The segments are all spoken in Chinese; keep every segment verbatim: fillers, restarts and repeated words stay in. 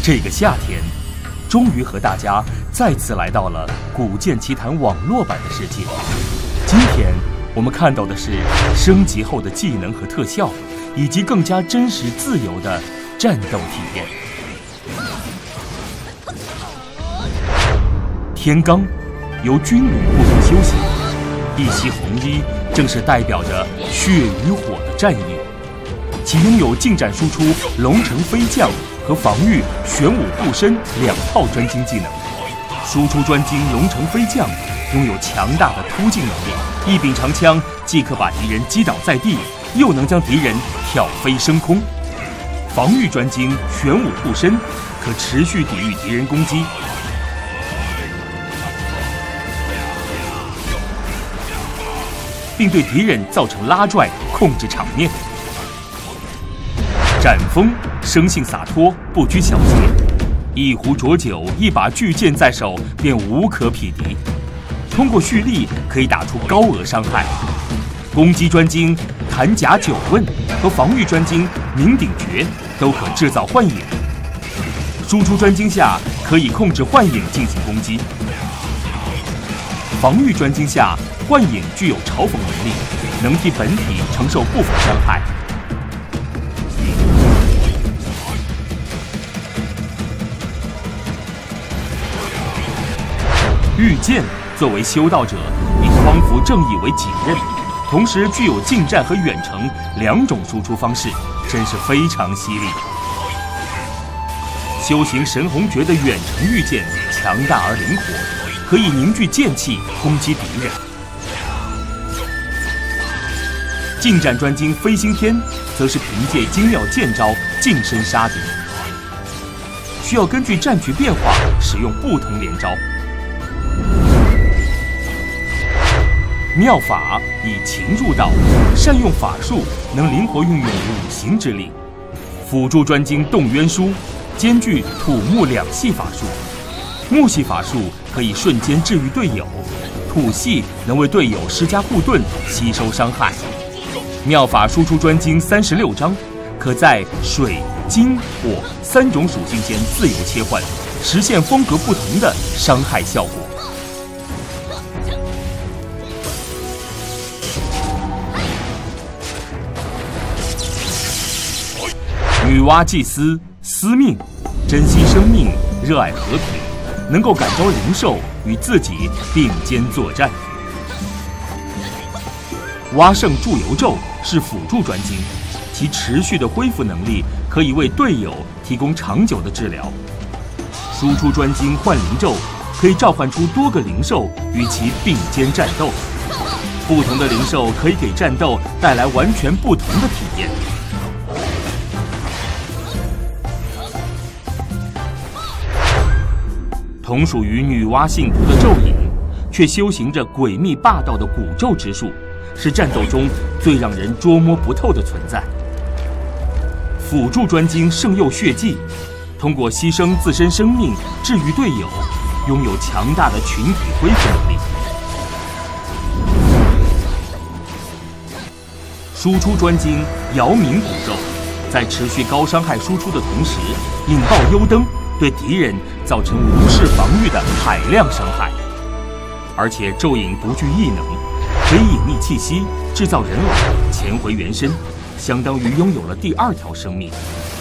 这个夏天，终于和大家再次来到了《古剑奇谭》网络版的世界。今天我们看到的是升级后的技能和特效，以及更加真实自由的战斗体验。天罡由军旅部分修行，一袭红衣正是代表着血与火的战役。其拥有近战输出龙城飞将和防御玄武护身两套专精技能。输出专精龙城飞将拥有强大的突进能力，一柄长枪既可把敌人击倒在地，又能将敌人挑飞升空。防御专精玄武护身可持续抵御敌人攻击，并对敌人造成拉拽，控制场面。斩锋生性洒脱，不拘小节，一壶浊酒，一把巨剑在手，便无可匹敌。通过蓄力可以打出高额伤害。攻击专精弹甲九问和防御专精鸣鼎诀都可制造幻影。输出专精下可以控制幻影进行攻击。防御专精下，幻影具有嘲讽能力，能替本体承受部分伤害。御剑作为修道者，以匡扶正义为己任，同时具有近战和远程两种输出方式，真是非常犀利。修行神红诀的远程御剑强大而灵活，可以凝聚剑气攻击敌人。近战专精飞星天则是凭借精妙剑招近身杀敌，需要根据战局变化使用不同连招。妙法以情入道，善用法术，能灵活运用五行之力。辅助专精动渊书，兼具土木两系法术。木系法术可以瞬间治愈队友，土系能为队友施加护盾，吸收伤害。妙法输出专精三十六章，可在水、金、火三种属性间自由切换，实现风格不同的伤害效果。女娲祭司司命，珍惜生命，热爱和平，能够感召灵兽与自己并肩作战。蛙圣祝由咒是辅助专精，其持续的恢复能力可以为队友提供长久的治疗。输出专精幻灵咒可以召唤出多个灵兽与其并肩战斗，不同的灵兽可以给战斗带来完全不同的体验。同属于女娲信徒的咒影，却修行着诡秘霸道的蛊咒之术，是战斗中最让人捉摸不透的存在。辅助专精圣佑血迹，通过牺牲自身生命治愈队友，拥有强大的群体恢复能力。输出专精姚明蛊咒，在持续高伤害输出的同时，引爆幽灯，对敌人造成无视防御的海量伤害。而且咒影不具异能，可以隐匿气息，制造人偶，潜回原身，相当于拥有了第二条生命。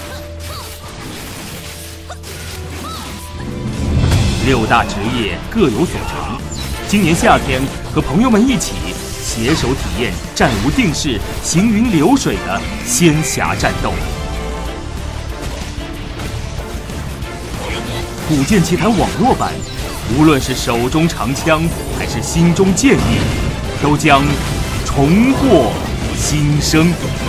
六大职业各有所长，今年夏天和朋友们一起携手体验战无定势、行云流水的仙侠战斗。古剑奇谭网络版，无论是手中长枪还是心中剑意，都将重获新生。